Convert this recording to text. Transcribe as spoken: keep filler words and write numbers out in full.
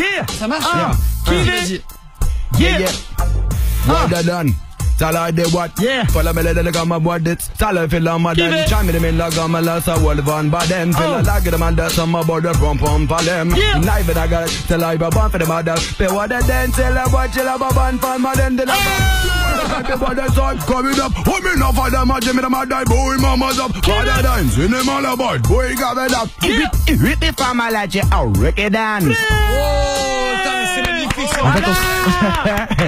Yeah. Ça marche? Ah. Qui Vas-y. Yeah. Yeah. Well done. Tell her they what? Yeah. Follow me, let her come about it. Tell her feel on my den. Chime me, me log on my last a wolf on by them. Feel a lag them under some about the pump pump for them. Yeah. Live it, I got it. Tell her you're born for the mother. Pay what they then. Tell her what you love a band for my den. Then I'm about the sun coming up. Hold me enough for them. I Jimmy them a die. Boy, mama's up. Father dance. In them all about. Boy, got it up. Hit the family like you a reggae dance. Oh, putain, mais c'est magnifique. Voilà.